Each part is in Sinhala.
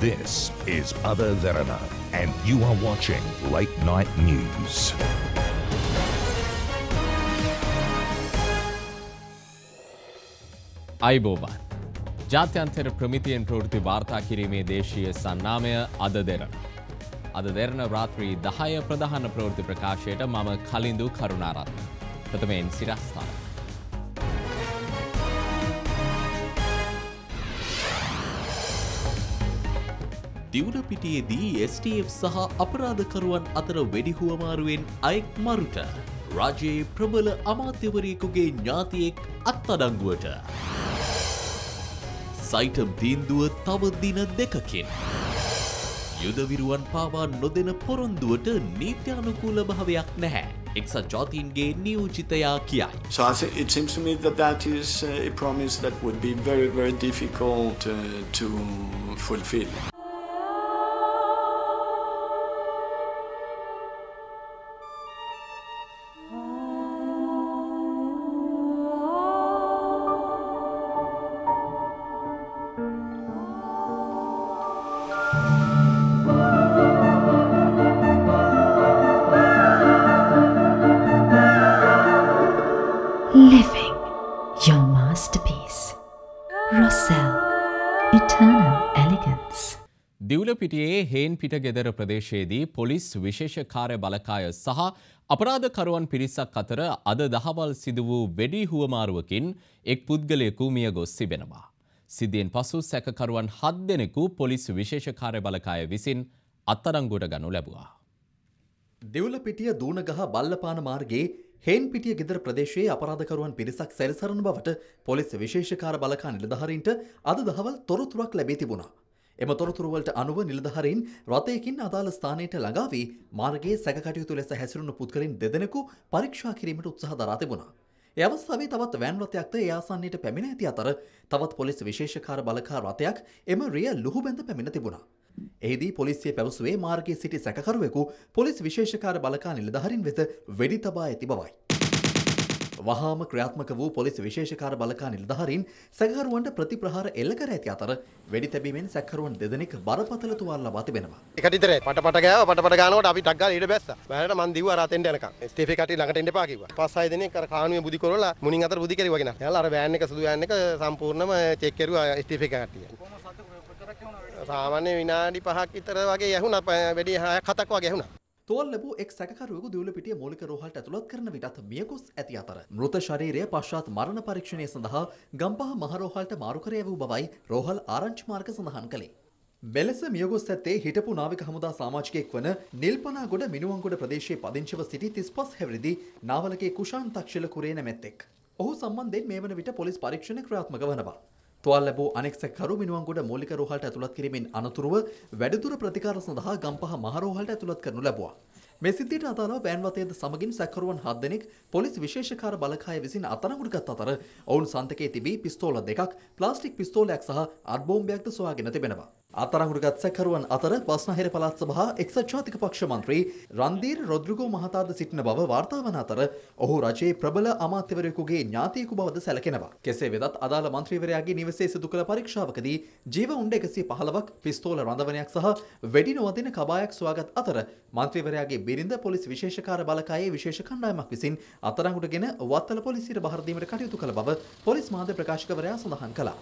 This is Ada Dharana, and you are watching Late Night News. අයිබෝවන් ජාත්‍යන්තර ප්‍රමිතියෙන් ප්‍රවෘත්ති වාර්තා කිරීමේ දේශීය සන්නාමය අද දෙරණ. අද දෙරණ රාත්‍රී 10 ප්‍රධාන ප්‍රවෘත්ති ප්‍රකාශයට මම කලින්දු කරුණාරත්න. ප්‍රථමයෙන් සිරස්ථාන. දිවුරපිටියේදී STF සහ අපරාධකරුවන් අතර වෙඩි හුවමාරුවෙන් අයෙක් මරුට. රාජ්‍යයේ ප්‍රබල අමාත්‍යවරයෙකුගේ ඥාතියෙක් අත්අඩංගුවට. සයිටම් තීන්දුව තව දින දෙකකින්. යුදවිරුවන් පාවා නොදෙන පොරොන්දුවට නීත්‍යානුකූල භාවයක් නැහැ. එක්සත් ජාතීන්ගේ නියෝජිතයා කියයි. So it seems to me that is a promise that would be very, very difficult to fulfill. Living your masterpiece. Rossell, eternal elegance. දිවුලපිටියේ හේන්පිට ගෙදර ප්‍රදේශයේදී පොලිස් විශේෂ කාර්ය බලකාය සහ අපරාධකරුවන් පිරිසක් අතර අද දහවල් සිදු වූ වෙඩි හුවමාරුවකින් එක් පුද්ගලයෙකු මිය ගොස් තිබෙනවා. සිද්ධියෙන් පසු සැකකරුවන් 7 දෙනෙකු පොලිස් විශේෂ කාර්ය බලකාය විසින් අත්අඩංගුවට ගනු ලැබුවා. දෙවුලපිටිය දූනගහ බල්ලපාන මාර්ගයේ හේන්පිටිය ගෙදර ප්‍රදේශයේ අපරාධකරුවන් පිරිසක් සැරිසරන බවට පොලිස් විශේෂකාර බලකා නිලධාරීන්ට අද දහවල් තොරතුරක් ලැබී තිබුණා. එම තොරතුරු වලට අනුව නිලධාරීන් රථයකින් අදාළ ස්ථානයට ළඟා වී මාර්ගයේ සැකකටයුතු ලෙස හැසිරුණු පුද්ගලයන් දෙදෙනෙකු පරීක්ෂා කිරීමට උත්සාහ දරා තිබුණා. ඒ අවස්ථාවේ තවත් වෑන් රථයක්ද ඒ ආසන්නයට පැමිණ ඇති අතර තවත් පොලිස් විශේෂකාර බලකා රථයක් එම රිය ලුහුබැඳ පැමිණ තිබුණා. එහිදී පොලිසිය පැවසුවේ මාර්ගයේ සිටි සැකකරුවෙකු පොලිස් විශේෂකාර බලකා නිලධාරීන් වෙත වෙඩි තබා ඇති බවයි. වහාම ක්‍රියාත්මක වූ පොලිස් විශේෂකාර බලකා නිලධාරීන් සැකකරුවන්ට ප්‍රතිප්‍රහාර එල්ල කර ඇති අතර වෙඩි තැබීමෙන් සැකකරුවන් දෙදෙනෙක් බරපතල තුවාල ලබා තිබෙනවා. එකට විතරයි පටපට ගෑවා පටපට ගානකොට අපි ටක් ගාලා ඊට බැස්සා. බෑරට මං දිව්වා රාතෙන්ට යනකම්. ස්ටේෆේ කට්ටිය ළඟට එන්න එපා කිව්වා. 5-6 දෙනෙක් අර කාණුවේ බුදි කරවලා මුණින් අතර බුදි කෙරුවා ගෙන. එයාලා අර වෑන් එක සුදු වෑන් එක සම්පූර්ණයෙන්ම චෙක් කරුවා ස්ටේෆේ කට්ටිය. සාමාන්‍ය විනාඩි 5ක් විතර වගේ යහුණා වැඩි 6-7ක් වගේ යහුණා. තෝල් ලැබූ එක් සැකකරුවෙකු දිවුලපිටිය මූලික රෝහලට ඇතුළත් කරන විටත් මියගොස් ඇති අතර මෘත ශරීරය පශ්චාත් මරණ පරීක්ෂණය සඳහා ගම්පහ මහ රෝහලට මාරු කර යවූ බවයි රෝහල් ආරංචි මාර්ග සඳහන් කළේ. මෙලෙස මියගොස් ඇත්තේ හිටපු නාවික හමුදා සමාජිකයෙක් වන නිල්පනාගොඩ මිනුවන්ගොඩ ප්‍රදේශයේ පදිංචිව සිටි 35 හැවිරිදි නාවලගේ කුෂාන් තක්ෂිල කුරේ නැමැත්තෙක්. ඔහු සම්බන්ධයෙන් මේ වන විට පොලිස් පරීක්ෂණ ක්‍රියාත්මක වනවා. තුවාල ලැබූ අනෙක් සැකකරු මිනුවන්ගොඩ මූලික රෝහලට ඇතුළත් කිරීමෙන් අනතුරුව වැඩිදුර ප්‍රතිකාර සඳහා ගම්පහ මහ රෝහලට ඇතුළත් කරනු ලැබුවා. මේ සිද්ධියට අදාළව වෑන් වතයද සමගින් සැකකරුවන් 7 දෙනෙක් පොලිස් විශේෂකාර බලකාය විසින් අත්අඩංගුවට ගත් අතර ඔවුන් සන්තකයේ තිබී පිස්තෝල 2ක්, ප්ලාස්ටික් පිස්තෝලයක් සහ අත් බෝම්බයක්ද සොයාගෙන තිබෙනවා. අත්අඩංගුවට සැකකරුවන් අතර බස්නාහිර පළාත් සභා එක්සත් ජාතික පක්ෂ මන්ත්‍රී රන්දීර් රොඩ්රිගෝ මහතාද සිටින බව වාර්තා වන අතර ඔහු රජයේ ප්‍රබල අමාත්‍යවරයෙකුගේ ඥාතියෙකු බවද සැලකෙනවා. කෙසේ වෙතත් අදාළ මන්ත්‍රීවරයාගේ නිවසේ සිදු කළ පරීක්ෂාවකදී ජීව උණ්ඩ 115ක්, පිස්තෝල රඳවනයක් සහ වෙඩි නොවදින කබායක් සොයාගත් අතර මන්ත්‍රීවරයාගේ බිරිඳ පොලිස් විශේෂකාර බලකායේ විශේෂ කණ්ඩායමක් විසින් අත්අඩංගුවටගෙන වත්තල පොලිසියට බහර දීමට කටයුතු කළ බව පොලිස් මාධ්‍ය ප්‍රකාශකවරයා සඳහන් කළා.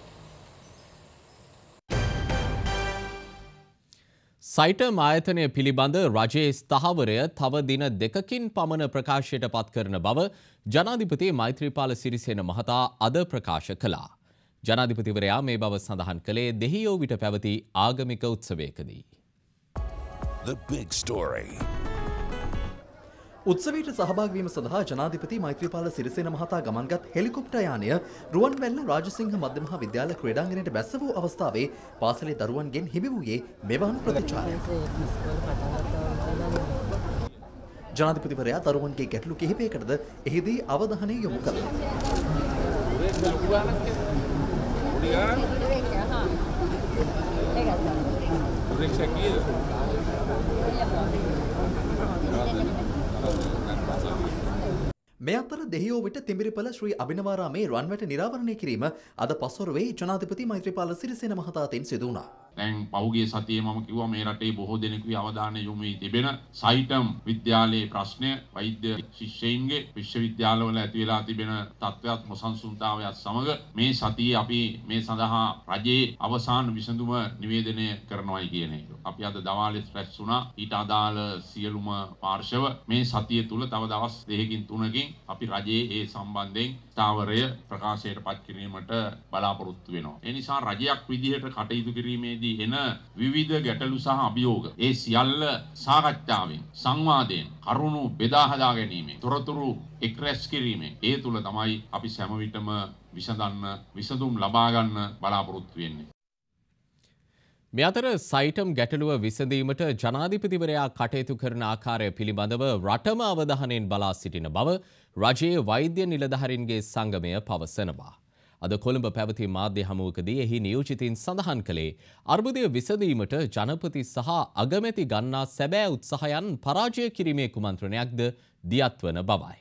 සයිටම් ආයතනය පිළිබඳ රජයේ ස්ථාවරය තව දින දෙකකින් පමණ ප්‍රකාශයට පත් කරන බව ජනාධිපති මෛත්‍රීපාල සිරිසේන මහතා අද ප්‍රකාශ කළා. ජනාධිපතිවරයා මේ බව සඳහන් කළේ දෙහියෝ විට පැවති ආගමික උත්සවයකදී. The big story. උත්සවයට සහභාගී වීම සඳහා ජනාධිපති මෛත්‍රීපාල සිරිසේන මහතා ගමන්ගත් හෙලිකොප්ටර් යානය රුවන්වැල්ල රාජසිංහ මධ්‍ය මහා විද්‍යාල ක්‍රීඩාංගණයට බැස වූ අවස්ථාවේ පාසලේ දරුවන්ගෙන් හිමි වූයේ මෙවන් ප්‍රතිචාරයක්. ජනාධිපතිවරයා දරුවන්ගේ ගැටලු කිහිපයකටද එහිදී අවධානය යොමු කළා. මේ අතර දෙහියෝ විට තිඹිරිපළ ශ්‍රී අභිනවාරාමේ රන්වැට නිරාවරණය කිරීම අද පස්වරුවේ ජනාධිපති මෛත්‍රීපාල සිරිසේන මහතාටින් සිදු වුණා. දැන් පහුගිය සතියේ මම කිව්වා මේ රටේ බොහෝ දෙනෙකුගේ අවධානය යොමු වී තිබෙන සයිටම් විද්‍යාලයේ ප්‍රශ්නය වෛද්‍ය ශිෂ්‍යයින්ගේ විශ්වවිද්‍යාලවල ඇති වෙලා තිබෙන තත්ත්වයක් නොසන්සුන්තාවයත් සමග මේ සතියේ අපි මේ සඳහා රජයේ අවසාන විසඳුම නිවේදනය කරනවායි කියන එක. අපි අද දවාලේ රැස් වුණා. ඊට අදාළ සියලුම පාර්ශව මේ සතිය තුල තව දවස් 2කින් 3කින් අපි රජයේ ඒ සම්බන්ධයෙන් ස්ථාවරය ප්‍රකාශයට පත් කිරීමට බලාපොරොත්තු වෙනවා. ඒ නිසා රජයක් විදිහට කටයුතු කිරීමේදී එන විවිධ ගැටලු සහ අභියෝග ඒ සියල්ල සාකච්ඡාවෙන් සංවාදයෙන් කරුණු බෙදා හදා ගැනීමෙන් තොරතුරු එක්රැස් කිරීමෙන් ඒ තුල තමයි අපි සෑම විටම විසඳුම් ලබා ගන්න බලාපොරොත්තු වෙන්නේ. මේ අතර සයිටම් ගැටලුව විසඳීමට ජනාධිපතිවරයා කටයුතු කරන ආකාරය පිළිබඳව රටම අවධානයෙන් බලා සිටින බව රජයේ වෛද්‍ය නිලධාරීන්ගේ සංගමය පවසනවා. අද කොළඹ පැවති මාධ්‍ය හමුවකදී එහි නියෝජිතින් සඳහන් කළේ අර්බුදය විසඳීමට ජනපති සහ අගමැති ගන්නා සැබෑ උත්සාහයන් පරාජය කිරීමේ කුමන්ත්‍රණයක්ද දියත්වන බවයි.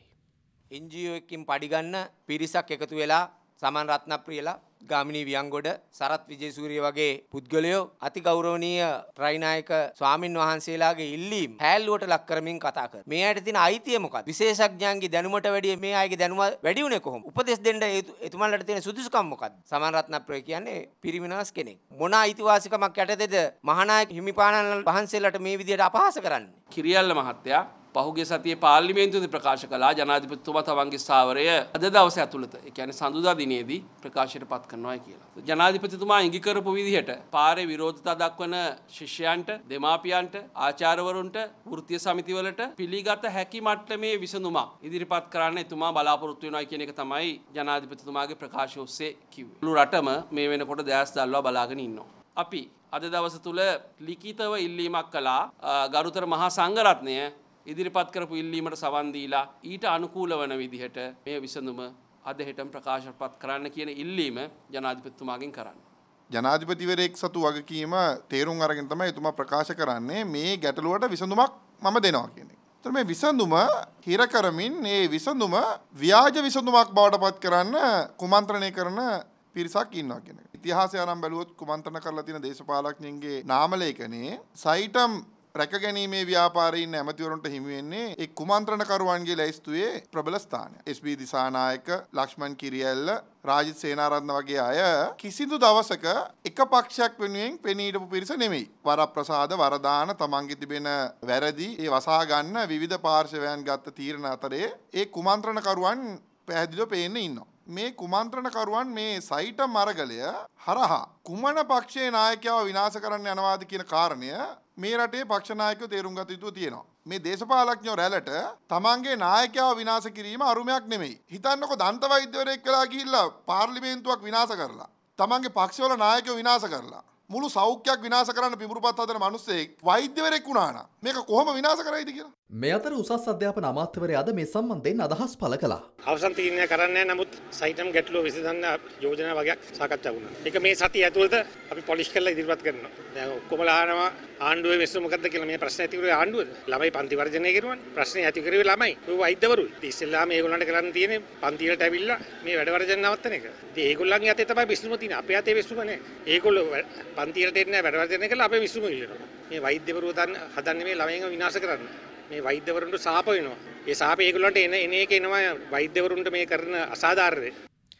NGO එකකින් පඩිගන්න පිරිසක් එකතු වෙලා සමන් රත්නප්‍රියලා ගාමිණී වියංගොඩ සරත් විජේසූරිය වගේ පුද්ගලයෝ අති ගෞරවනීය ත්‍රිනායක ස්වාමින් වහන්සේලාගේ ඉල්ලීම් හැල්ලුවට ලක් කරමින් කතා කර. මේ අයට තියෙන අයිතිය මොකක්ද? විශේෂඥයන්ගේ දැනුමට වැඩිය මේ අයගේ දැනුම වැඩි උනේ කොහොමද? උපදෙස් දෙන්න එතුමන්ලට තියෙන සුදුසුකම් මොකක්ද? සමන් රත්නප්‍රිය කියන්නේ පිරිමිනස් කෙනෙක්. මොන අයිතිවාසිකමක් යටතේද මහානායක හිමිපාණන් වහන්සේලාට මේ විදිහට අපහාස කරන්නේ? කිරියල්ල මහත්තයා පහුගිය සතියේ පාර්ලිමේන්තුවේ ප්‍රකාශ කළා ජනාධිපතිතුමා තමන්ගේ ස්ථාවරය අද දවසේ ඇතුළත ඒ කියන්නේ සඳුදා දිනේදී ප්‍රකාශයට පත් කරනවා කියලා. ජනාධිපතිතුමා ඉඟි කරපු විදිහට පාරේ විරෝධතා දක්වන ශිෂ්‍යයන්ට, දෙමාපියන්ට, ආචාර්යවරුන්ට, වෘත්තීය සමිතිවලට පිළිගත හැකි මට්ටමේ විසඳුමක් ඉදිරිපත් කරන්න එතුමා බලාපොරොත්තු වෙනවා කියන එක තමයි ජනාධිපතිතුමාගේ ප්‍රකාශය ඔස්සේ කිව්වේ. මුළු රටම මේ වෙනකොට දැස් දැල්වා බලාගෙන ඉන්නවා. අපි අද දවස තුල ලිඛිතව ඉල්ලීමක් කළා ගරුතර මහා සංඝරත්නය ඉදිරිපත් කරපු ඉල්ලීමට සවන් දීලා ඊට අනුකූල වන විදිහට මේ විසඳුම අද හෙටම ප්‍රකාශපත් කරන්න කියන ඉල්ලීම ජනාධිපතිතුමාගෙන් කරන්නේ. ජනාධිපතිවරයෙක් සතු වගකීම තේරුම් අරගෙන තමයි එතුමා ප්‍රකාශ කරන්නේ මේ ගැටලුවට විසඳුමක් මම දෙනවා කියන එක. ඒතර මේ විසඳුම හිර කරමින් මේ විසඳුම ව්‍යාජ විසඳුමක් බවට පත් කරන්න කුමන්ත්‍රණය කරන පිරිසක් ඉන්නවා කියන එක. ඉතිහාසය අරන් බැලුවොත් කුමන්ත්‍රණ කරලා තියෙන දේශපාලඥයින්ගේ නාම ලේඛනයේ සයිටම් රැකගැනීමේ ව්‍යාපාරයෙන් ඇමතිවරුන්ට හිමි වෙන්නේ ඒ කුමන්ත්‍රණකරුවන්ගේ ලැයිස්තුවේ ප්‍රබල ස්ථානය. එස්.බී. දිසානායක, ලක්ෂ්මන් කිරියැල්ල, රාජිත් සේනාරත්න වගේ අය කිසිදු දවසක එක පක්ෂයක් වෙනුවෙන් පෙනී හිටපු පිරිස නෙමෙයි. වරප්‍රසාද, වරදාන, තමන්ගේ තිබෙන වැරදි ඒ වසා ගන්න විවිධ පාර්ශවයන් ගත්ත තීරණ අතරේ ඒ කුමන්ත්‍රණකරුවන් පැහැදිලිව පේන්න ඉන්නවා. මේ කුමන්ත්‍රණකරුවන් මේ සයිටම් අරගලය හරහා කුමන පක්ෂයේ නායකයව විනාශ කරන්න යනවාද කියන කාරණය මේ රටේ පක්ෂ නායකයෝ තේරුම් ගත යුතු තියෙනවා. මේ දේශපාලඥයෝ රැළට තමන්ගේ නායකයව විනාශ කිරීම අරුමයක් නෙමෙයි. හිතන්නකො දන්ත වෛද්‍යවරයෙක් වෙලා ගිහිල්ලා පාර්ලිමේන්තුවක් විනාශ කරලා තමන්ගේ පක්ෂවල නායකයෝ විනාශ කරලා මුළු සෞඛ්‍යයක් විනාශ කරන්න පිඹුරුපත් හදන මිනිස්සෙක් වෛද්‍යවරයෙක් වුණා නම් මේක කොහොම විනාශ කරයිද කියලා. මේ අතර උසස් අධ්‍යාපන අමාත්‍යවරයාද මේ සම්බන්ධයෙන් අදහස් පළ කළා. අවසන් තීරණය කරන්නේ නමුත් සයිටම් ගැටලුව විසඳන්න යෝජනා වගේක් සාකච්ඡා වුණා. ඒක මේ සතිය ඇතුළත අපි පොලිෂ් කරලා ඉදිරිපත් කරනවා. දැන් ඔක්කොමලා අහනවා ආණ්ඩුවේ විශ්ව මොකද්ද කියලා. මේ ප්‍රශ්න ඇති කරුවේ ආණ්ඩුවද? ළමයි පන්ති වර්ජනය කරුවානේ. ප්‍රශ්නේ ඇති කරුවේ ළමයි. ඒ වෛද්‍යවරුයි. ඉතින් මේගොල්ලන්ට කරන්න තියෙන්නේ පන්ති වලට ඇවිල්ලා මේ වැඩ වර්ජන නවත්තන එක. ඉතින් ඒගොල්ලන්ගේ අතේ තමයි විශ්වම තියෙන්නේ. අපේ අතේ විශ්වම නැහැ. ඒගොල්ලෝ පන්ති වලට එන්නේ වැඩ වර්ජනය කළා අපේ විශ්වම ඉල්ලනවා. මේ වෛද්‍යවරුව හදන්නේ මේ ළමයින්ව විනාශ කරන්න. මේ වෛද්‍යවරුන්ට සාප වෙනවා. ඒ සාප ඒගොල්ලන්ට එන එක එනවා වෛද්‍යවරුන්ට මේ කරන අසාධාරණය.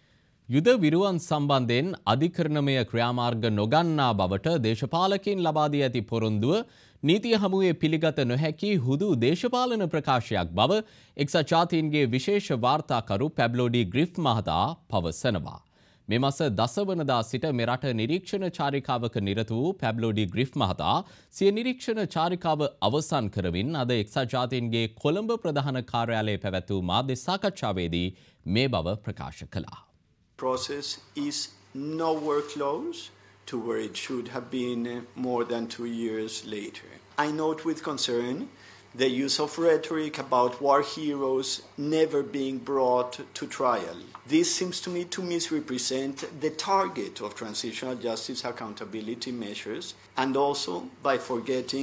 යුද විරුවන් සම්බන්ධයෙන් අධිකරණමය ක්‍රියාමාර්ග නොගන්නා බවට දේශපාලකයින් ලබා දී ඇති පොරොන්දුව නීතිය හමුවේ පිළිගත නොහැකි හුදු දේශපාලන ප්‍රකාශයක් බව එක්සත් ජාතීන්ගේ විශේෂ වාර්තාකරු පැබ්ලෝඩි ග්‍රිෆ් මහතා පවසනවා. මේ මාස 10 වනදා සිට මෙරට නිරීක්ෂණ චාරිකාවක නිරත වූ පැබ්ලෝඩි ග්‍රිෆ් මහතා සිය නිරීක්ෂණ චාරිකාව අවසන් කරමින් අද එක්සත් ජාතීන්ගේ කොළඹ ප්‍රධාන කාර්යාලයේ පැවැත් වූ මාධ්‍ය සාකච්ඡාවේදී මේ බව ප්‍රකාශ කළා. Process is nowhere close to where it should have been more than 2 years later. I note with concern the use of rhetoric about war heroes never being brought to trial. This seems to me to misrepresent the target of transitional justice accountability measures and also by forgetting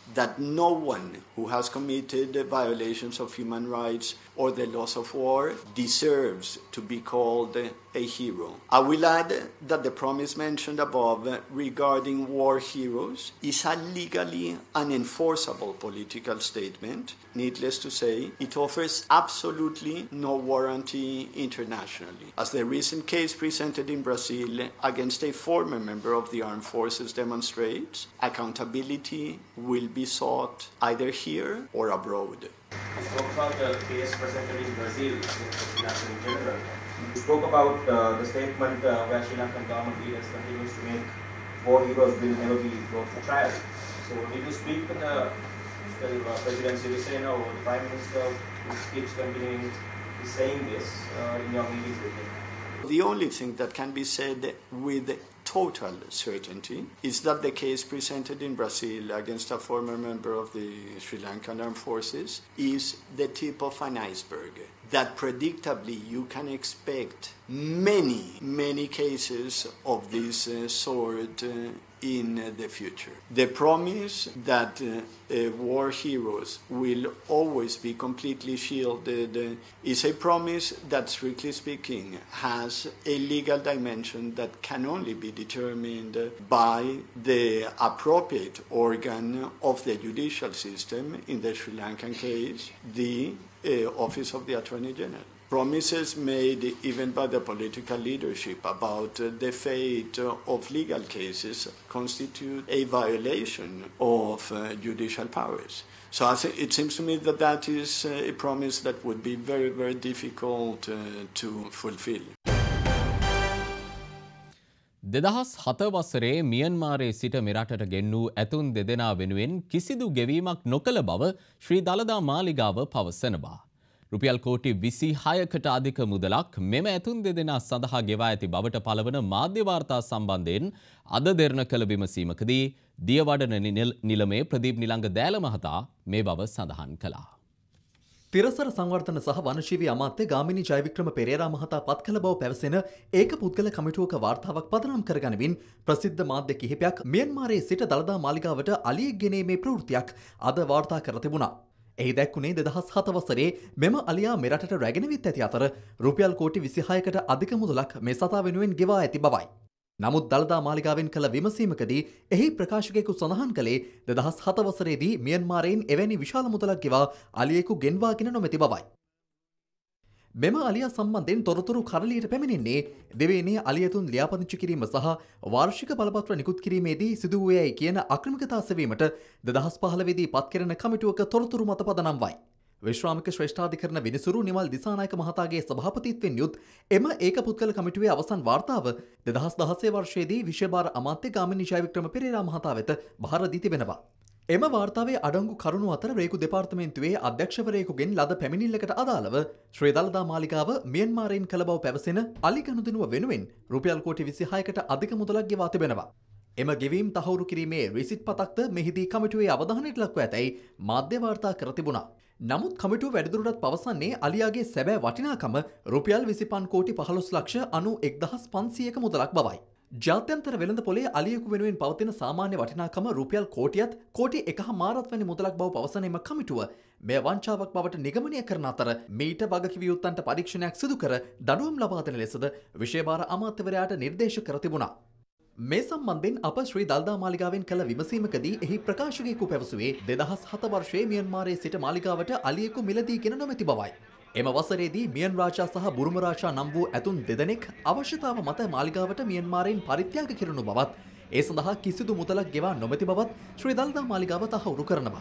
that no one who has committed violations of human rights or the laws of war deserves to be called a hero. I will add that the promise mentioned above regarding war heroes is a legally unenforceable political statement. Needless to say, it offers absolutely no warranty internationally. As the recent case presented in Brazil against a former member of the armed forces demonstrates, accountability will be sought either here or abroad. You spoke about the case presented in Brazil, in Sri Lanka in general. You spoke about the statement where Sri Lankan government leaders continues to make war heroes will never be brought to trial. So did you speak to the President Sirisena or the Prime Minister who keeps continuing saying this in your meetings with him? The only thing that can be said with total certainty is that the case presented in Brazil against a former member of the Sri Lankan Armed Forces is the tip of an iceberg. That predictably you can expect many cases of this sort in the future. The promise that war heroes will always be completely shielded is a promise that, strictly speaking, has a legal dimension that can only be determined by the appropriate organ of the judicial system, in the Sri Lankan case, the Office of the Attorney General. Promises made even by the political leadership about the fate of legal cases constitute a violation of judicial powers. So it seems to me that that is a promise that would be very difficult to fulfill. 2007 වසරේ මියන්මාරයේ සිට මෙරටට ගෙන්නූ ඇතුන් දෙදෙනා වෙනුවෙන් කිසිදු ගෙවීමක් නොකළ බව ශ්‍රී දළදා මාලිගාව පවසනවා. රුපියල් කෝටි 26කට අධික මුදලක් මෙම ඇතුන් දෙදෙනා සඳහා ගෙවා ඇති බවට පළවන මාධ්‍ය වාර්තා සම්බන්ධයෙන් අද දෙරණ කළ විමසීමකදී දියවඩන නිලමේ ප්‍රදීප් නිලංග දෑල මහතා මේ බව සඳහන් කළා. තිරසර සංවර්ධන සහ වනශීවී අමාත්‍ය ගාමිණී ජයවික්‍රම පෙරේරා මහතා පත් කළ බව පැවසෙන ඒක පුද්ගල කමිටුවක වාර්තාවක් පදනම් කරගනිමින් ප්‍රසිද්ධ මාධ්‍ය කිහිපයක් මියන්මාරයේ සිට දළදා මාලිගාවට අලියෙක් ගෙනීමේ ප්‍රවෘත්තියක් අද වාර්තා කර තිබුණා. එහි දැක්වුණේ 2007 වසරේ මෙම අලියා මෙරටට රැගෙන විත් ඇති අතර රුපියල් කෝටි 26කට අධික මුදලක් මේ සතා වෙනුවෙන් ගෙවා ඇති බවයි. නමුත් දළදා මාලිගාවෙන් කළ විමසීමකදී එහි ප්‍රකාශකයෙකු සඳහන් කළේ 2007 වසරේදී මියන්මාරයෙන් එවැනි විශාල මුදලක් ගෙවා අලියෙකු ගෙන්වාගෙන නොමැති බවයි. මෙම අලියා සම්බන්ධයෙන් තොරතුරු කරලියට පැමිණෙන්නේ දෙවේනේ අලියතුන් ලියාපදිංචි කිරීම සහ වාර්ෂික බලපත්‍ර නිකුත් කිරීමේදී සිදු වූයයි කියන අක්‍රමිකතා සෙවීමට 2015 දී පත් කෙරෙන කමිටුවක තොරතුරු මත පදනම් වයි. විශ්‍රාමික ශ්‍රේෂ්ඨාධිකරණ විනිසුරු නිමල් දිසානායක මහතාගේ සභාපතිත්වයෙන් යුත් එම ඒක පුද්ගල කමිටුවේ අවසන් වාර්තාව 2016 වර්ෂයේදී විශේෂ අමාත්‍ය ගාමිණී ජයවික්‍රම පෙරේරා මහතා වෙත බහර දී තිබෙනවා. එම වාර්තාවේ අඩංගු කරුණු අතර රේකු දෙපාර්තමේන්තුවේ අධ්‍යක්ෂවරයෙකුගෙන් ලද පැමිණිල්ලකට අදාළව ශ්‍රී දළදා මාලිගාව මියන්මාරයෙන් කළ බව පැවසෙන අලි ගනුදෙනුව වෙනුවෙන් රුපියල් කෝටි 26කට අධික මුදලක් ගෙවා තිබෙනවා. එම ගෙවීම් තහවුරු කිරීමේ රිසිට් පතක්ද මෙහිදී කමිටුවේ අවධානයට ලක්ව ඇතැයි මාධ්‍ය වාර්තා කර තිබුණා. නමුත් කමිටුව වැඩිදුරටත් පවසන්නේ අලියාගේ සැබෑ වටිනාකම රුපියල් 25 කෝටි 15 ලක්ෂ 91,500ක මුදලක් බවයි. ජාත්‍යන්තර වෙළඳ පොලේ අලියෙකු වෙනුවෙන් පවතින සාමාන්‍ය වටිනාකම රුපියල් කෝටියත් කෝටි 1.5 වැනි මුදලක් බව පවසන එම කමිටුව මෙය වංචාවක් බවට නිගමනය කරන අතර මීට වගකිවියුත්තන්ට පරීක්ෂණයක් සිදු කර දඩුවම් ලබා දෙන ලෙසද විශේෂ අමාත්‍යවරයාට නිර්දේශ කර තිබුණා. මේ සම්බන්ධයෙන් අප ශ්‍රී දළදා මාලිගාවෙන් කළ විමසීමකදී එහි ප්‍රකාශකයෙකු පැවසුවේ 2007 වර්ෂයේ මියන්මාරයේ සිට මාලිගාවට අලියෙකු මිලදී ගෙන නොමැති බවයි. එම වසරේදී මියන් රාජා සහ බුරුම රාජා නම් වූ ඇතුන් දෙදෙනෙක් අවශ්‍යතාව මත මාලිගාවට මියන්මාරයෙන් පරිත්‍යාග කරනු බවත් ඒ සඳහා කිසිදු මුදලක් ගෙවා නොමැති බවත් ශ්‍රී දළදා මාලිගාව තහවුරු කරනවා.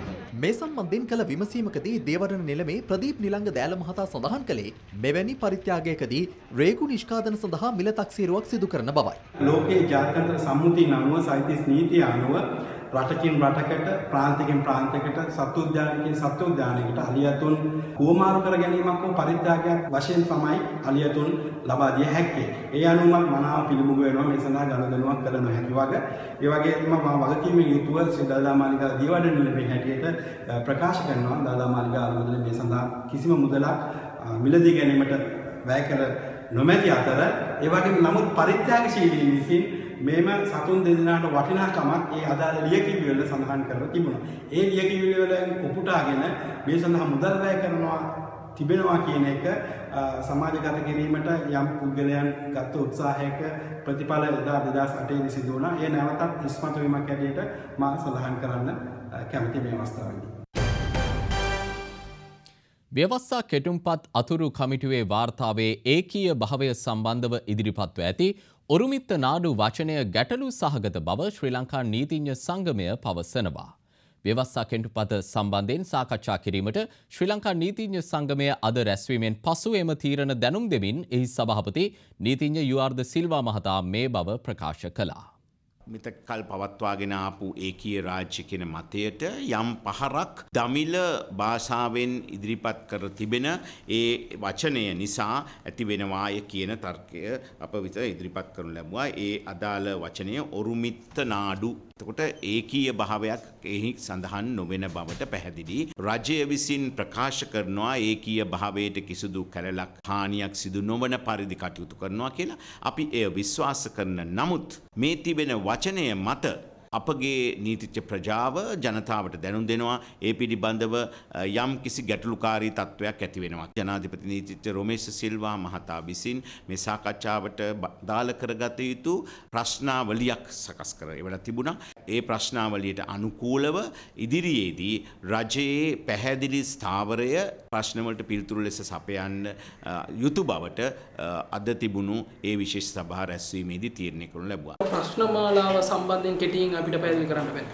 මේ සම්බන්ධයෙන් කළ විමසීමකදී දේවඩන නිලමේ ප්‍රදීප් නිලංග දෑල මහතා සඳහන් කළේ මෙවැනි පරිත්‍යාගයකදී රේගු නිෂ්පාදන සඳහා මිල තක්සේරුවක් සිදු කරන බවයි. ලෝකයේ ජාත්‍යන්තර සම්මුතිය අනුව සාහිත්‍ය නීතිය අනුව රටකින් රටකට ප්‍රාන්තකින් ප්‍රාන්තයකට සත්තු උද්‍යානයකින් සත්තු උද්‍යානයකට අලියතුන් හුවමාරු කර ගැනීමක් හෝ පරිත්‍යාගයක් වශයෙන් තමයි අලියතුන් ලබා දිය හැක්කේ. ඒ අනුව මනාව පිළිබිඹු වෙනවා මේ සඳහා ගනුදෙනුවක් කළ නොහැකි වගේ. ඒ වගේම මම වගකීමෙන් යුතුව ශ්‍රී දළදා මාලිගාව දියවඩන නිලමේ හැටියට ප්‍රකාශ කරනවා දළදා මාලිගාව අනුමೋದನೆ මේ සඳහා කිසිම මුදලක් මිලදී ගැනීමට වැය කර නොමැති අතර ඒ වගේම නමුත් පරිත්‍යාගශීලීන් විසින් මේම සතුන් දෙදෙනාට වටිනාකමක් ඒ අදාළ ලියකියවි වල සඳහන් කරලා තිබුණා. ඒ ලියකියවි වල උපුටාගෙන මේ සඳහා මුදල් වැය කරනවා තිබෙනවා කියන එක සමාජගත කිරීමට යම් පුද්ගලයන් ගත උත්සාහයක ප්‍රතිඵල එදා 2008 දී සිදු වුණා. ඒ නැවතත් ඉස්මතු වීමක් ඇටියට මා සඳහන් කරන්න කැමති මේ අවස්ථාවේදී. ව්‍යවස්ථා කෙටුම්පත් අතුරු කමිටුවේ වාර්තාවේ ඒකීය භාවය සම්බන්ධව ඉදිරිපත්ව ඇති ඔරුමිත්ත නාඩු වචනය ගැටලු සහගත බව ශ්‍රී ලංකා නීතිඥ සංගමය පවසනවා. ව්‍යවස්ථා කෙටුම්පත සම්බන්ධයෙන් සාකච්ඡා කිරීමට ශ්‍රී ලංකා නීතිඥ සංගමය අද රැස්වීමෙන් පසු එම තීරණ දැනුම් දෙමින් එහි සභාපති නීතිඥ යුආර් ද සිල්වා මහතා මේ බව ප්‍රකාශ කළා. මෙතෙක් කල් පවත්වාගෙන ආපු ඒකීය රාජ්‍ය කියන මතයට යම් පහරක් දමිළ භාෂාවෙන් ඉදිරිපත් කර තිබෙන ඒ වචනය නිසා ඇති වෙනවාය කියන තර්කය අප විතර ඉදිරිපත් කරනු ලැබුවා. ඒ අදාළ වචනය ඔරුමිත්ත නාඩු. එතකොට ඒකීය භාවයක් එහි සඳහන් නොවන බවට පැහැදිලි. රජය විසින් ප්‍රකාශ කරනවා ඒකීය භාවයට කිසිදු කැලලක් හානියක් සිදු නොවන පරිදි කටයුතු කරනවා කියලා. අපි එය විශ්වාස කරන නමුත් මේ තිබෙන වචනය මත අපගේ නීතිඥ ප්‍රජාව ජනතාවට දැනුම් දෙනවා ඒ පිළිබඳව යම් කිසි ගැටලුකාරී තත්වයක් ඇති වෙනවා. ජනාධිපති නීතිඥ රොමේෂ් සිල්වා මහතා විසින් මේ සාකච්ඡාවට දාල කරගත යුතු ප්‍රශ්නාවලියක් සකස් කර එවලා තිබුණා. ඒ ප්‍රශ්නාවලියට අනුකූලව ඉදිරියේදී රජයේ පැහැදිලි ස්ථාවරය ප්‍රශ්නවලට පිළිතුරු ලෙස සපයන්න යුතු බවට අද තිබුණු ඒ විශේෂ සභා රැස්වීමේදී තීරණය කරනු ලැබුවා. ප්‍රශ්නමාලාව සම්බන්ධයෙන් කෙටියෙන් අපිට පැහැදිලි කරන්න බෑ.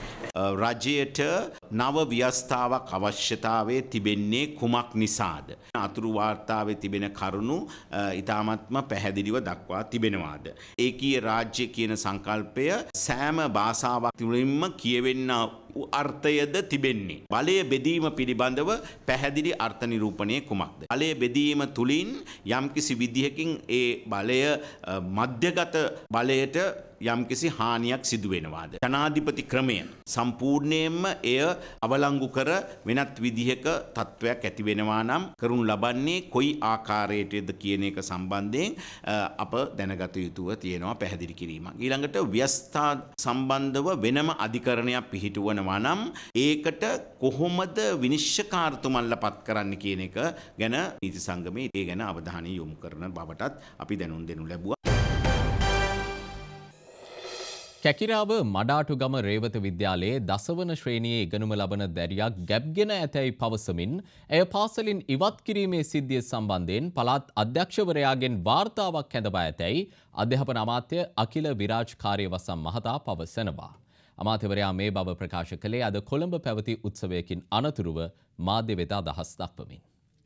රජයට නව ව්‍යවස්ථාවක් අවශ්‍යතාවය තිබෙන්නේ කුමක් නිසාද? අතුරු වාර්තාවේ තිබෙන කරුණු ඊ타මත්ම පැහැදිලිව දක්වා තිබෙනවාද? ඒකීය රාජ්‍ය කියන සංකල්පය සෑම භාෂාවක් තුළින්ම කියවෙන්න අර්ථයද තිබෙන්නේ. බලය බෙදීම පිළිබඳව පැහැදිලි අර්ථ නිරූපණය කුමක්ද? බලය බෙදීම තුළින් යම්කිසි විදිහකින් ඒ බලය මධ්‍යගත බලයට යම්කිසි හානියක් සිදු වෙනවාද? ජනාධිපති ක්‍රමය සම්පූර්ණයෙන්ම එය අවලංගු කර වෙනත් විදිහක තත්වයක් ඇති වෙනවා නම් කරනු ලබන්නේ කොයි ආකාරයටද කියන එක සම්බන්ධයෙන් අප දැනගත යුතුව තියෙනවා පැහැදිලි කිරීමක්. ඊළඟට ව්‍යවස්ථා සම්බන්ධව වෙනම අධිකරණයක් පිහිටුවනවා නම් ඒකට කොහොමද විනිශ්චයකාරතුමන්ලා පත් කරන්න කියන එක ගැන නීති සංගමයේ ඒ ගැන අවධානය යොමු කරන බවටත් අපි දැනුම් දෙනු ලැබුවා. කැකිරාව මඩාටුගම රේවත විද්‍යාලයේ දසවන ශ්‍රේණියේ ඉගෙනුම ලබන දැරියක් ගැබ්ගෙන ඇතැයි පවසමින් එය පාසලින් ඉවත් කිරීමේ සිද්ධිය සම්බන්ධයෙන් පළාත් අධ්‍යක්ෂවරයාගෙන් වාර්තාවක් කැඳවා ඇතැයි අධ්‍යාපන අමාත්‍ය අකිල විරාජ් කාර්යවසම් මහතා පවසනවා. අමාත්‍යවරයා මේ බව ප්‍රකාශ කළේ අද කොළඹ පැවති උත්සවයකින් අනතුරුව මාධ්‍ය වෙත අදහස් දක්වමින්.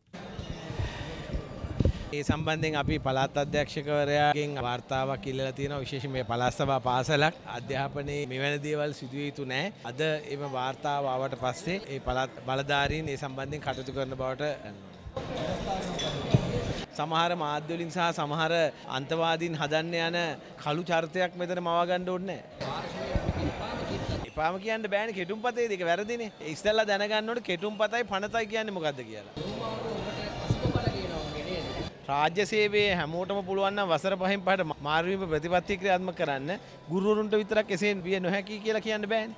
ඒ සම්බන්ධයෙන් අපි පළාත් අධ්‍යක්ෂකවරයාගෙන් වාර්තාවක් ඉල්ලලා තියෙනවා. විශේෂයෙන් මේ පළාත් සභා පාසලක් අධ්‍යාපනයේ මෙවැනි දේවල් සිදු වෙ යුතු නැහැ. අද එම වාර්තාව ආවට පස්සේ ඒ පළාත් බලධාරීන් ඒ සම්බන්ධයෙන් කටයුතු කරන බවට සමහර මාධ්‍ය වලින් සහ සමහර අන්තවාදීන් හදන්න යන කළු චරිතයක් මෙතන මවා ගන්න ඕනේ නැහැ. එපාම කියන්න බෑනේ කෙටුම්පතේ දෙක වැරදිනේ. ඉස්සෙල්ලා දැනගන්න ඕනේ කෙටුම්පතයි පනතයි කියන්නේ මොකද්ද කියලා. රාජ්‍ය සේවයේ හැමෝටම පුළුවන් නම් වසර 5න් 5ට මාරු වීම ප්‍රතිපත්ති ක්‍රියාත්මක කරන්න ගුරුවරුන්ට විතරක් එසේ විය නොහැකි කියලා කියන්න බෑනේ.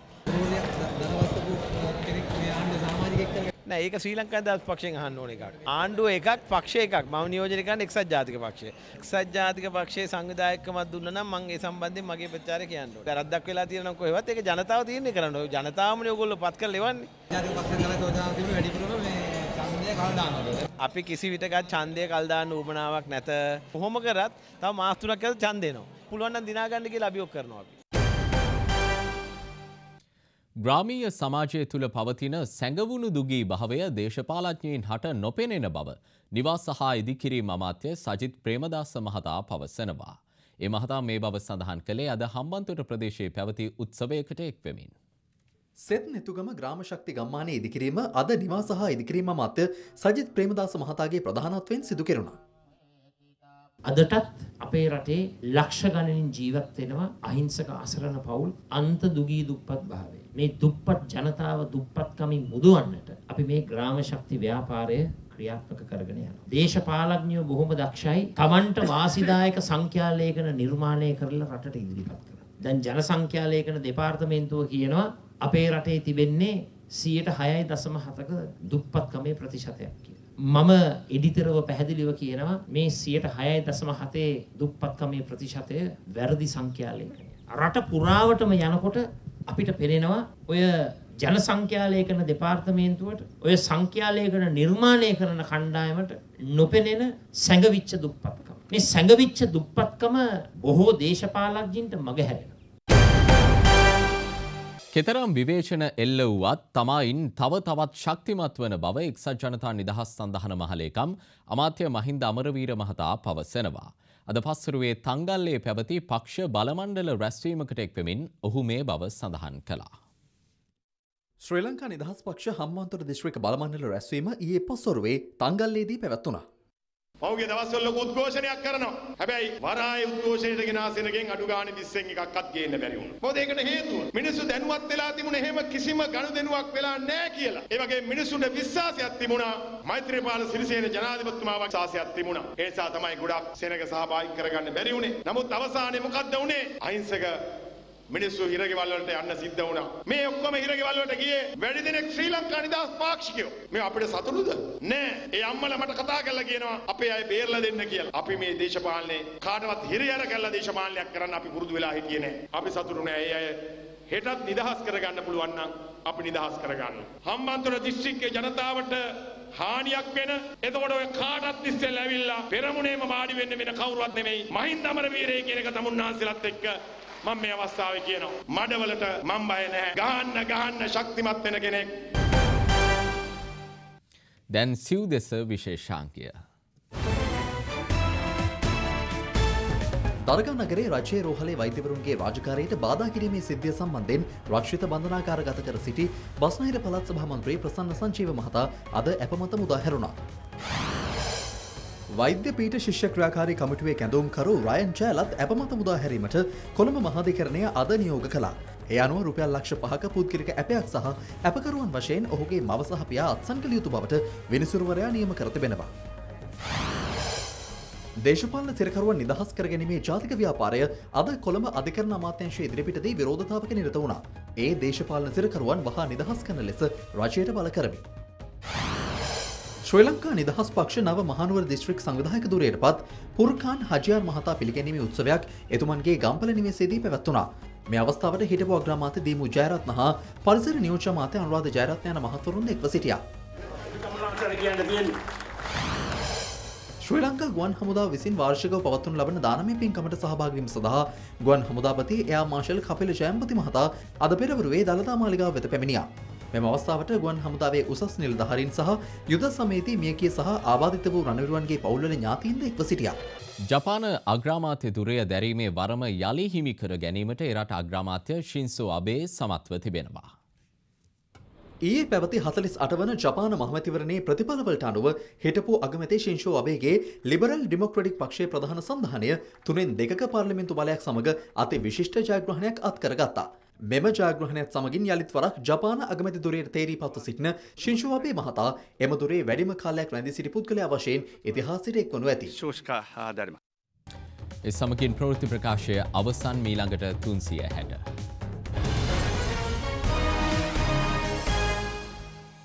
නෑ ඒක ශ්‍රී ලංකා දාස් පක්ෂයෙන් අහන්න ඕන එකක්. ආණ්ඩුව එකක් පක්ෂ එකක්. මම නියෝජනය කරන්නේ එක්සත් ජාතික පක්ෂය. එක්සත් ජාතික පක්ෂයේ සංවිධායකකමක් දුන්නා නම් මම ඒ සම්බන්ධයෙන් මගේ ප්‍රචාරය කියන්න ඕනේ. වැරද්දක් වෙලා තියෙනවා නම් කොහෙවත් ඒක ජනතාව තීරණය කරන්න ඕනේ. ජනතාවමනේ ඕගොල්ලෝ පත් කරලා එවන්නේ. ජාතික පක්ෂයෙන් කරලා තෝරනවා තිබුණේ වැඩිපුරම මේ ඡන්දය කල් දානවා. අපි කිසි විටකත් ඡන්දය කල් දාන්න උවමනාවක් නැත. කොහොම කරත් තව මාස 3ක් යද්දී ඡන්ද එනවා. පුළුවන් නම් දිනා ගන්න කියලා අභියෝග කරනවා අපි. ග්‍රාමීය සමාජය තුළ පවතින සැඟවුණු දුගී භාවය දේශපාලඥයින් හට නොපෙනෙන බව නිවාස හා ඉදිකිරීම අමාත්‍ය සජිත් ප්‍රේමදාස මහතා පවසනවා. ඒ මහතා මේ බව සඳහන් කළේ අද හම්බන්තොට ප්‍රදේශයේ පැවති උත්සවයකට එක්වෙමින්. සෙත් නිතුගම ග්‍රාම ශක්ති ගම්මානයේ ඉදිකිරීම අද නිවාස හා ඉදිකිරීම අමාත්‍ය සජිත් ප්‍රේමදාස මහතාගේ ප්‍රධානත්වයෙන් සිදු කෙරුණා. අදටත් අපේ රටේ ලක්ෂ ගණනින් ජීවත් වෙනවා අහිංසක අසරණ පවුල් අන්ත දුගී දුප්පත් භාවය. මේ දුප්පත් ජනතාව දුප්පත්කමින් මුදවන්නට අපි මේ ග්‍රාම ශක්ති ව්‍යාපාරය ක්‍රියාත්මක කරගෙන යනවා. දේශපාලඥයෝ බොහොම දක්ෂයි. Tamanට වාසිදායක සංඛ්‍යා ලේඛන නිර්මාණය කරලා රටට ඉදිරිපත් කරනවා. දැන් ජනසංඛ්‍යා ලේඛන දෙපාර්තමේන්තුව කියනවා අපේ රටේ තිබෙන්නේ 6.7%ක දුප්පත්කමේ ප්‍රතිශතයක් කියලා. මම එඩිතරව පැහැදිලිව කියනවා මේ 6.7% දුප්පත්කමේ ප්‍රතිශතය වැරදි සංඛ්‍යා ලේඛනය. රට පුරාවටම යනකොට අපිට පේනවා ඔය ජනසංඛ්‍යා ලේඛන දෙපාර්තමේන්තුවට ඔය සංඛ්‍යා ලේඛන නිර්මාණය කරන කණ්ඩායමට නොපෙනෙන සැඟවිච්ච දුප්පත්කම. මේ සැඟවිච්ච දුප්පත්කම බොහෝ දේශපාලඥයින්ට මගහැරෙනවා. කෙතරම් විවේචන එල්ල වුවත් තමයින් තව තවත් ශක්තිමත් වන බව එක්සත් ජනතා නිදහස් සන්ධාන මහලේකම් අමාත්‍ය මහින්ද අමරවීර මහතා පවසනවා. අද පස්වරුවේ තංගල්ලේ පැවති පක්ෂ බලමණ්ඩල රැස්වීමකට එක්වෙමින් ඔහු මේ බව සඳහන් කළා. ශ්‍රී ලංකා නිදහස් පක්ෂ හම්බන්තොට දිස්ත්‍රික්ක බලමණ්ඩල රැස්වීම ඊයේ පස්වරුවේ තංගල්ලේදී පැවැත්වුණා. පෞගේ දවස්වල ලොකු උද්ඝෝෂණයක් කරනවා. හැබැයි වරායේ උද්ඝෝෂණයට ගෙන ආසෙනගෙන් අඩු ගානේ 20න් එකක්වත් ගේන්න බැරි වුණා. මොකද ඒකට හේතුව මිනිස්සු දැනුවත් වෙලා තිබුණේ එහෙම කිසිම ගනුදෙනුවක් වෙලා නැහැ කියලා. ඒ වගේ මිනිස්සුන්ට විශ්වාසයක් තිබුණා. මෛත්‍රීපාල සිරිසේන ජනාධිපතිතුමා විශ්වාසයක් තිබුණා. ඒ නිසා තමයි ගොඩක් සෙනග සහභාගී කරගන්න බැරි වුණේ. නමුත් අවසානයේ මොකද්ද වුණේ? අහිංසක මිනිස්සු හිරගෙවල් වලට යන්න සිද්ධ වුණා. මේ ඔක්කොම හිරගෙවල් වලට ගියේ වැඩි දිනෙක ශ්‍රී ලංකා නිදහස් පාක්ෂිකයෝ. මේ අපිට සතුටුද? නෑ. ඒ අම්මලා මට කතා කරලා කියනවා අපේ අය බේරලා දෙන්න කියලා. අපි මේ දේශපාලනේ කාටවත් හිරියර කරලා දේශපාලනයක් කරන්න අපි පුරුදු වෙලා හිටියේ නෑ. අපි සතුටු නෑ. ඒ අය හෙටත් නිදහස් කරගන්න පුළුවන් නම් අපි නිදහස් කරගන්න. හම්බන්තොට දිස්ත්‍රික්කයේ ජනතාවට හානියක් වෙන එතකොට ඔය කාටත් ඉස්සෙල්ලා ඇවිල්ලා පෙරමුණේම වාඩි වෙන්න වෙන කවුරුවත් නෙමෙයි මහින්ද අමරවීරේ කියන එක තමුන්නාන්සලත් එක්ක මම මේ අවස්ථාවේ කියනවා මඩවලට මම බය නැහැ ගහන්න ශක්තිමත් වෙන කෙනෙක්. දැන් සිව් දෙස විශේෂාංකය. දරගම් නගරේ රජයේ රෝහලේ වෛද්‍යවරුන්ගේ රාජකාරියට බාධා කිරීමේ සිද්ධිය සම්බන්ධයෙන් රක්ෂිත බන්ධනාගාරගත කර සිටි බස්නාහිර පළාත් සභා මන්ත්‍රී ප්‍රසන්න සංජීව මහතා අද අපමත මුදා හැරුණා. වෛද්‍ය පීඨ ශිෂ්‍ය ක්‍රියාකාරී කමිටුවේ කැඳවුම්කරු රයන් ජයලත් අපමත මුදා හැරීමට කොළඹ මහාධිකරණය අද නියෝග කළා. ඒ අනුව රුපියල් ලක්ෂ 5ක පුද්ගලික ඇපයක් සහ ඇපකරුවන් වශයෙන් ඔහුගේ මව සහ පියා අත්සන් කළ යුතු බවට විනිසුරුවරයා නියම කර තිබෙනවා. දේශපාලන සිරකරුවන් නිදහස් කර ගැනීමේ ජාතික ව්‍යාපාරය අද කොළඹ අධිකරණ අමාත්‍යාංශයේ ඉදිරිපිටදී විරෝධතාවක නිරත වුණා. ඒ දේශපාලන සිරකරුවන් වහා නිදහස් කරන ලෙස රජයට බල කරමි. ශ්‍රී ලංකා නිදහස් පක්ෂ නව මහනුවර දිස්ත්‍රික් සංවිධායක ධුරයට පත් පුර්ඛාන් හජියාර් මහතා පිළිගැනීමේ උත්සවයක් එතුමන්ගේ ගම්පල නිවසේදී පැවැත්වුණා. මේ අවස්ථාවට හිටපු අග්‍රාමාත්‍ය දීමු ජයරත්න හා පරිසර නියෝජ්‍ය අමාත්‍ය අනුරාධ ජයරත්න යන මහතුරුන් එක්ව සිටියා. ශ්‍රී ලංකා ගුවන් හමුදාව විසින් වාර්ෂිකව පවත්වනු ලබන දානමය පින්කමට සහභාගී වීම සඳහා ගුවන් හමුදාපති එයා මාර්ෂල් කපිල ජයම්පති මහතා අද පෙරවරුවේ දළදා මාලිගාව වෙත පැමිණියා. මෙම අවස්ථාවට ගුවන් හමුදාවේ උසස් නිලධාරීන් සහ යුද සමේති මියගිය සහ ආබාධිත වූ රණවිරුවන්ගේ පවුල්වල ඥාතීන්ද එක්ව සිටියා. ජපාන අග්‍රාමාත්‍ය ධුරය දැරීමේ වරම යලි හිමි කර ගැනීමට එරට අග්‍රාමාත්‍ය ශින්සෝ අබේ සමත්ව තිබෙනවා. ඊයේ පැවති 48 වන ජපාන මහමැතිවරණයේ ප්‍රතිඵලවලට අනුව හිටපු අගමැති ශින්සෝ අබේගේ ලිබරල් ඩෙමොක්‍රැටික් පක්ෂයේ ප්‍රධාන සන්ධානය 3/2 පාර්ලිමේන්තු බලයක් සමග අති විශිෂ්ට ජයග්‍රහණයක් අත්කරගත්තා. මෙම ජයග්‍රහණයත් සමගින් යළිත් වරක් ජපාන අගමැති ධුරයට තේරී පත්ව සිටින ශින්සෝ අබේ මහතා එම ධුරයේ වැඩිම කාලයක් රැඳී සිටි පුද්ගලයා වශයෙන් ඉතිහාසයට එක්වනු ඇති. ඒ සමගින් ප්‍රවෘත්ති ප්‍රකාශය අවසන්. මීළඟට 360.